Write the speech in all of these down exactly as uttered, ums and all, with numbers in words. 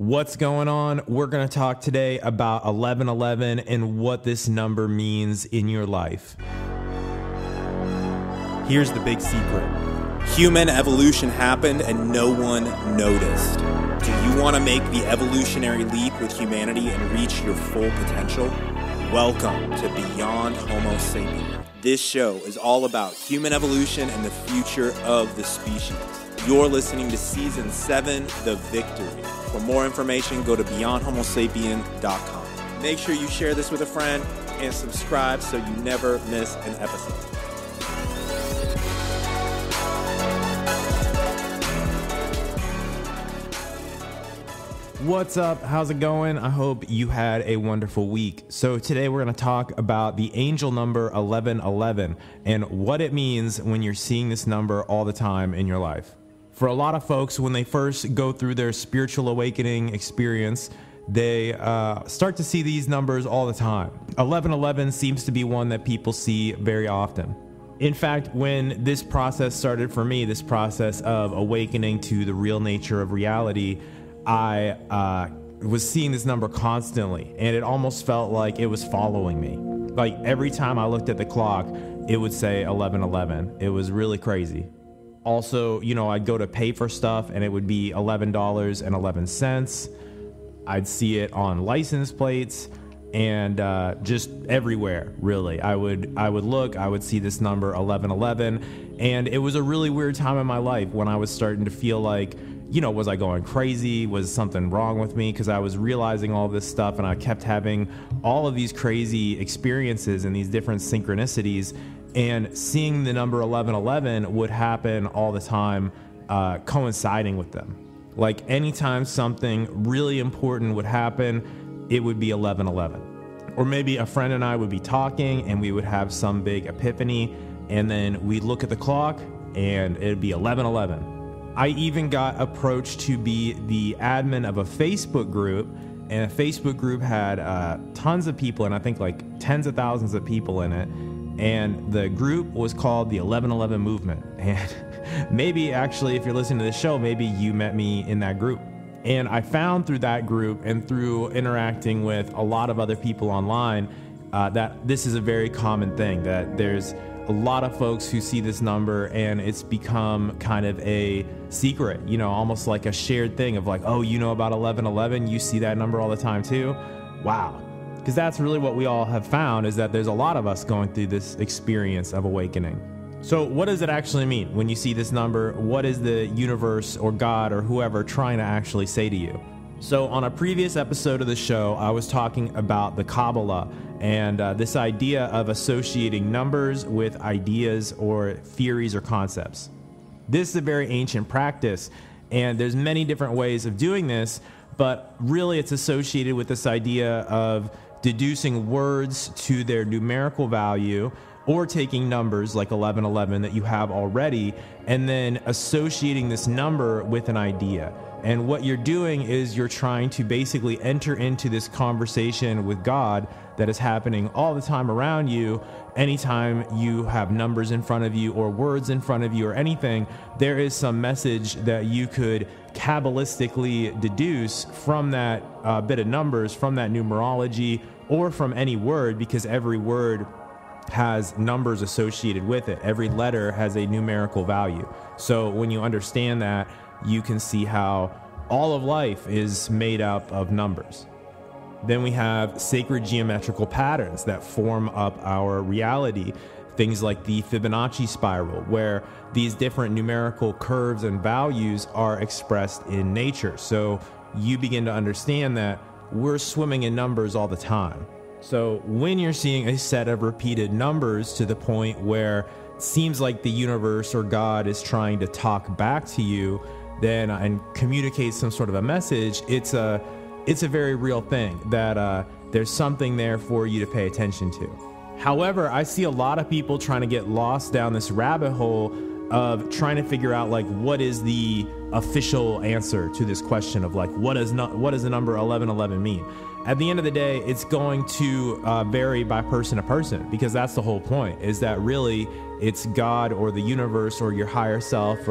What's going on? We're going to talk today about eleven eleven and what this number means in your life. Here's the big secret. Human evolution happened and no one noticed. Do you want to make the evolutionary leap with humanity and reach your full potential? Welcome to Beyond Homo Sapien. This show is all about human evolution and the future of the species. You're listening to Season seven, The Victory. For more information, go to beyond homo sapien dot com. Make sure you share this with a friend and subscribe so you never miss an episode. What's up? How's it going? I hope you had a wonderful week. So today we're going to talk about the angel number eleven eleven and what it means when you're seeing this number all the time in your life. For a lot of folks, when they first go through their spiritual awakening experience, they uh, start to see these numbers all the time. eleven eleven seems to be one that people see very often. In fact, when this process started for me, this process of awakening to the real nature of reality, I uh, was seeing this number constantly, and it almost felt like it was following me. Like every time I looked at the clock, it would say eleven eleven. It was really crazy. Also, you know, I'd go to pay for stuff and it would be eleven dollars and eleven cents. I'd see it on license plates and uh, just everywhere, really. I would I would look, I would see this number eleven eleven, and it was a really weird time in my life when I was starting to feel like, you know, was I going crazy? Was something wrong with me? Because I was realizing all this stuff and I kept having all of these crazy experiences and these different synchronicities. And seeing the number eleven eleven would happen all the time, uh, coinciding with them. Like anytime something really important would happen, it would be eleven eleven. Or maybe a friend and I would be talking and we would have some big epiphany, and then we'd look at the clock and it'd be eleven eleven. I even got approached to be the admin of a Facebook group, and a Facebook group had uh, tons of people, and I think like tens of thousands of people in it. And the group was called the eleven eleven Movement. And maybe actually, if you're listening to this show, maybe you met me in that group. And I found through that group and through interacting with a lot of other people online uh, that this is a very common thing, that there's a lot of folks who see this number and it's become kind of a secret, you know, almost like a shared thing of like, oh, you know about eleven eleven? You see that number all the time too? Wow. Because that's really what we all have found, is that there's a lot of us going through this experience of awakening. So what does it actually mean when you see this number? What is the universe or God or whoever trying to actually say to you? So on a previous episode of the show, I was talking about the Kabbalah and uh, this idea of associating numbers with ideas or theories or concepts. This is a very ancient practice, and there's many different ways of doing this, but really it's associated with this idea of deducing words to their numerical value, or taking numbers like eleven eleven that you have already and then associating this number with an idea. And what you're doing is you're trying to basically enter into this conversation with God that is happening all the time around you. Anytime you have numbers in front of you or words in front of you or anything, there is some message that you could Kabbalistically deduce from that uh, bit of numbers, from that numerology, or from any word, because every word has numbers associated with it. Every letter has a numerical value. So when you understand that, you can see how all of life is made up of numbers. Then we have sacred geometrical patterns that form up our reality. Things like the Fibonacci spiral, where these different numerical curves and values are expressed in nature. So you begin to understand that we're swimming in numbers all the time. So when you're seeing a set of repeated numbers to the point where it seems like the universe or God is trying to talk back to you, then and communicate some sort of a message, it's a it's a very real thing that uh, there's something there for you to pay attention to. However, I see a lot of people trying to get lost down this rabbit hole of trying to figure out like what is the official answer to this question of like what does not what does the number eleven eleven mean? At the end of the day, it's going to uh, vary by person to person, because that's the whole point, is that really it's God or the universe or your higher self or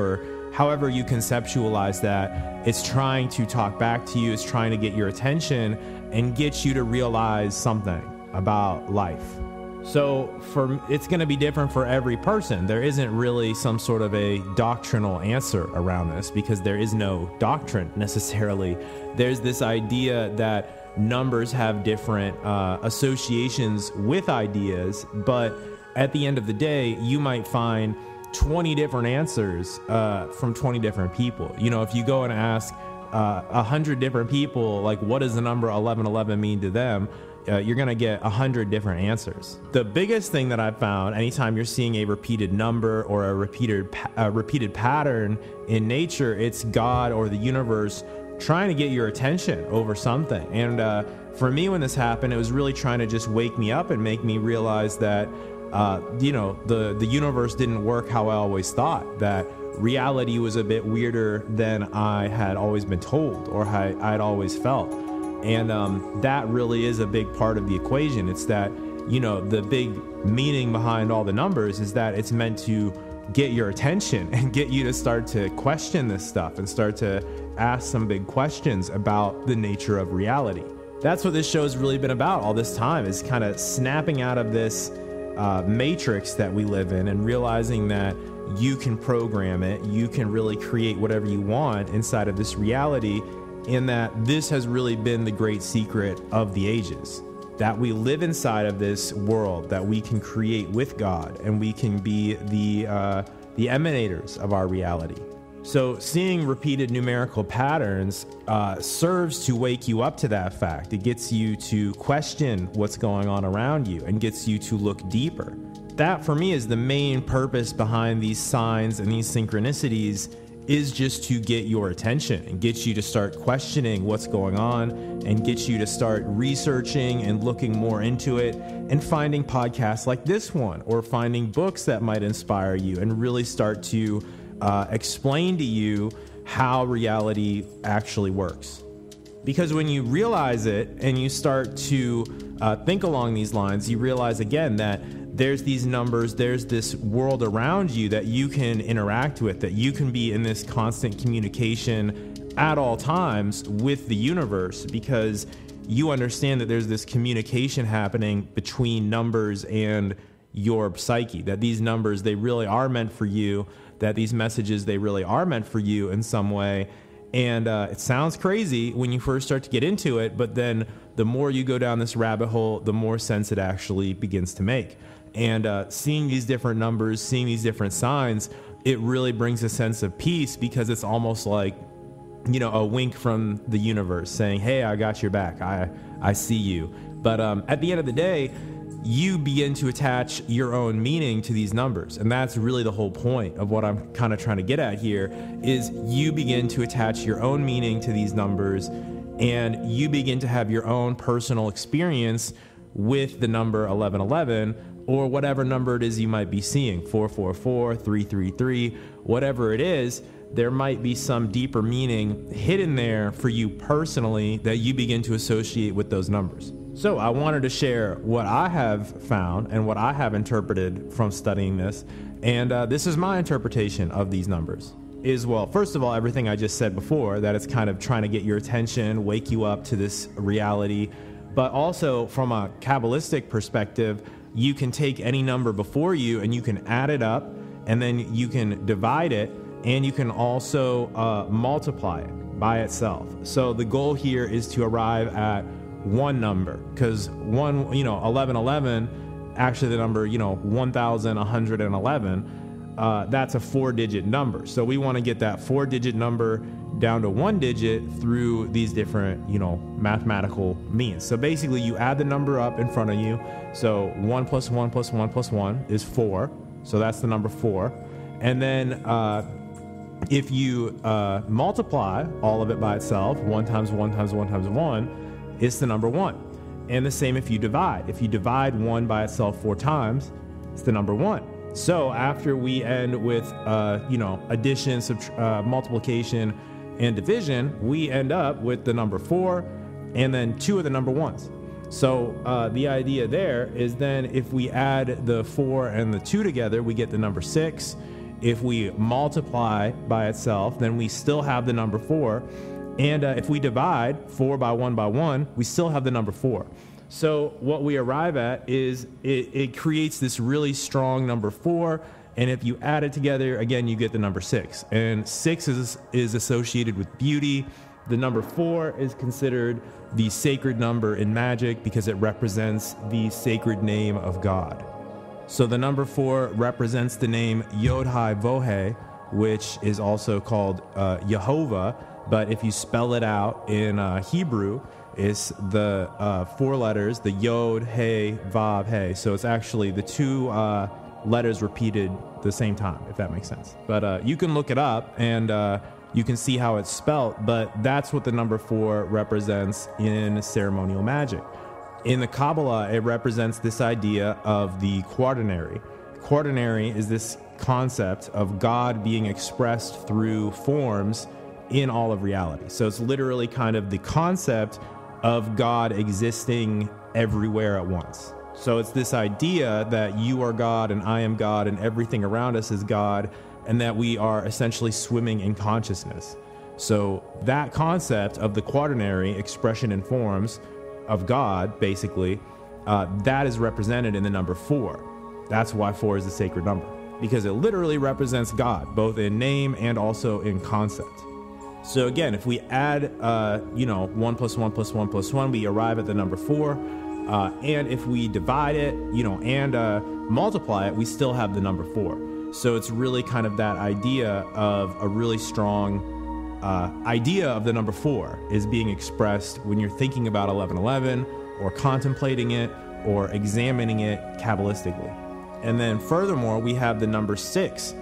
however you conceptualize that, it's trying to talk back to you, it's trying to get your attention and get you to realize something about life. So for it's going to be different for every person. There isn't really some sort of a doctrinal answer around this because there is no doctrine necessarily. There's this idea that numbers have different uh, associations with ideas, but at the end of the day, you might find twenty different answers uh, from twenty different people. You know, if you go and ask uh, one hundred different people, like, what does the number eleven eleven mean to them? Uh, you're going to get one hundred different answers. The biggest thing that I've found anytime you're seeing a repeated number or a repeated, pa- a repeated pattern in nature, it's God or the universe trying to get your attention over something. And uh, for me, when this happened, it was really trying to just wake me up and make me realize that, uh, you know, the, the universe didn't work how I always thought, that reality was a bit weirder than I had always been told or I, I'd always felt. And um, that really is a big part of the equation. It's that, you know, the big meaning behind all the numbers is that it's meant to get your attention and get you to start to question this stuff and start to ask some big questions about the nature of reality. That's what this show has really been about all this time, is kind of snapping out of this uh, matrix that we live in and realizing that you can program it, you can really create whatever you want inside of this reality. In that this has really been the great secret of the ages, that we live inside of this world that we can create with God, and we can be the uh, the emanators of our reality. So seeing repeated numerical patterns uh, serves to wake you up to that fact. It gets you to question what's going on around you and gets you to look deeper. That for me is the main purpose behind these signs and these synchronicities, is just to get your attention and get you to start questioning what's going on and get you to start researching and looking more into it and finding podcasts like this one or finding books that might inspire you and really start to uh, explain to you how reality actually works. Because when you realize it and you start to uh, think along these lines, you realize again that there's these numbers, there's this world around you that you can interact with, that you can be in this constant communication at all times with the universe, because you understand that there's this communication happening between numbers and your psyche, that these numbers, they really are meant for you, that these messages, they really are meant for you in some way. And uh, it sounds crazy when you first start to get into it, but then the more you go down this rabbit hole, the more sense it actually begins to make. And uh, seeing these different numbers, seeing these different signs, it really brings a sense of peace, because it's almost like, you know, a wink from the universe saying, hey, I got your back. I, I see you. But um, at the end of the day, you begin to attach your own meaning to these numbers. And that's really the whole point of what I'm kind of trying to get at here, is you begin to attach your own meaning to these numbers, and you begin to have your own personal experience with the number eleven eleven, or whatever number it is you might be seeing, four four four, three three three, whatever it is. There might be some deeper meaning hidden there for you personally that you begin to associate with those numbers. So I wanted to share what I have found and what I have interpreted from studying this. And uh, this is my interpretation of these numbers. Is, well, first of all, everything I just said before, that it's kind of trying to get your attention, wake you up to this reality. But also from a Kabbalistic perspective, you can take any number before you and you can add it up, and then you can divide it, and you can also uh, multiply it by itself. So the goal here is to arrive at one number, because one, you know, eleven eleven, actually the number, you know, one thousand one hundred eleven, uh, that's a four digit number. So we want to get that four digit number down to one digit through these different, you know, mathematical means. So basically you add the number up in front of you. So one plus one plus one plus one is four. So that's the number four. And then uh, if you uh, multiply all of it by itself, one times one times one times one, it's the number one. And the same if you divide. If you divide one by itself four times, it's the number one. So after we end with, uh, you know, addition, subtra- uh, multiplication, and division, we end up with the number four and then two of the number ones. So uh, the idea there is then if we add the four and the two together, we get the number six. If we multiply by itself, then we still have the number four. And uh, if we divide four by one by one, we still have the number four. So what we arrive at is it, it creates this really strong number four. And if you add it together, again, you get the number six. And six is, is associated with beauty. The number four is considered the sacred number in magic because it represents the sacred name of God. So the number four represents the name Yod-Hai-Vohe, which is also called uh, Jehovah. But if you spell it out in uh, Hebrew, it's the uh, four letters, the Yod, He, Vav, He. So it's actually the two uh, letters repeated the same time, if that makes sense. But uh, you can look it up and uh, you can see how it's spelt, but that's what the number four represents in ceremonial magic. In the Kabbalah, it represents this idea of the quaternary. Quaternary is this concept of God being expressed through forms in all of reality. So it's literally kind of the concept of God existing everywhere at once. So it's this idea that you are God and I am God and everything around us is God, and that we are essentially swimming in consciousness. So that concept of the quaternary expression in forms of God, basically, uh, that is represented in the number four. That's why four is a sacred number, because it literally represents God, both in name and also in concept. So again, if we add, uh, you know, one plus one plus one plus one, we arrive at the number four. Uh, and if we divide it, you know, and uh, multiply it, we still have the number four. So it's really kind of that idea of a really strong uh, idea of the number four is being expressed when you're thinking about eleven eleven or contemplating it or examining it Kabbalistically. And then furthermore, we have the number six.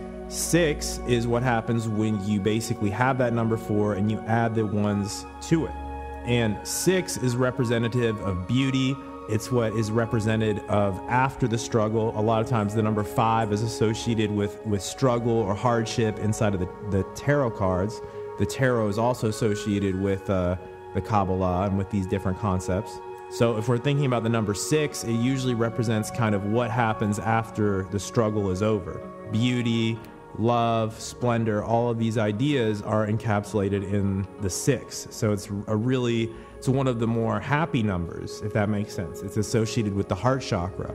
Six is what happens when you basically have that number four and you add the ones to it. And six is representative of beauty. It's what is represented of after the struggle. A lot of times the number five is associated with, with struggle or hardship inside of the, the tarot cards. The tarot is also associated with uh, the Kabbalah and with these different concepts. So if we're thinking about the number six, it usually represents kind of what happens after the struggle is over. Beauty, love, splendor, all of these ideas are encapsulated in the six. So it's a really, it's one of the more happy numbers, if that makes sense. It's associated with the heart chakra.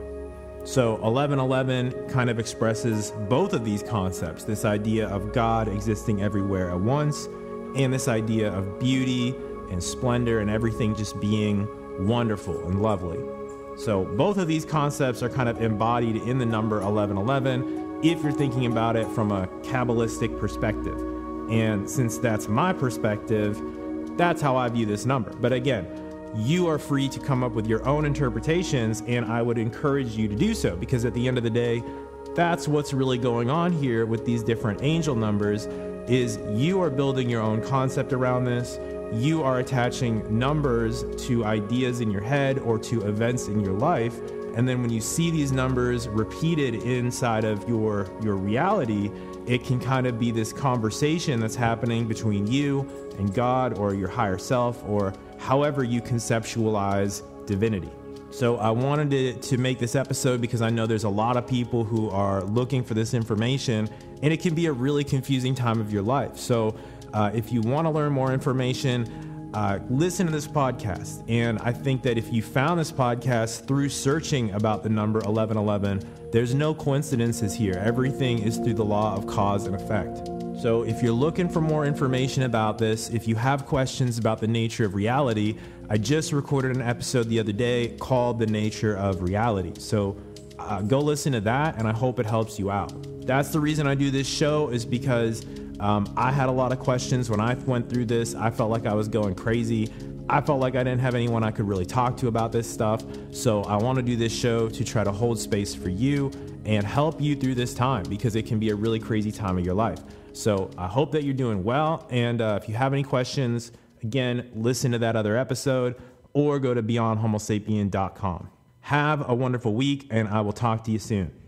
So eleven eleven kind of expresses both of these concepts, this idea of God existing everywhere at once, and this idea of beauty and splendor and everything just being wonderful and lovely. So both of these concepts are kind of embodied in the number eleven eleven if you're thinking about it from a Kabbalistic perspective. And since that's my perspective, that's how I view this number. But again, you are free to come up with your own interpretations, and I would encourage you to do so, because at the end of the day, that's what's really going on here with these different angel numbers, is you are building your own concept around this. You are attaching numbers to ideas in your head or to events in your life. And then when you see these numbers repeated inside of your, your reality, it can kind of be this conversation that's happening between you and God or your higher self, or however you conceptualize divinity. So I wanted to, to make this episode because I know there's a lot of people who are looking for this information, and it can be a really confusing time of your life. So uh, if you want to learn more information, Uh, listen to this podcast. And I think that if you found this podcast through searching about the number eleven eleven, there's no coincidences here. Everything is through the law of cause and effect. So if you're looking for more information about this, if you have questions about the nature of reality, I just recorded an episode the other day called The Nature of Reality. So uh, go listen to that, and I hope it helps you out. That's the reason I do this show, is because Um, I had a lot of questions when I went through this. I felt like I was going crazy. I felt like I didn't have anyone I could really talk to about this stuff. So I want to do this show to try to hold space for you and help you through this time, because it can be a really crazy time of your life. So I hope that you're doing well. And uh, if you have any questions, again, listen to that other episode or go to beyond homo sapien dot com. Have a wonderful week, and I will talk to you soon.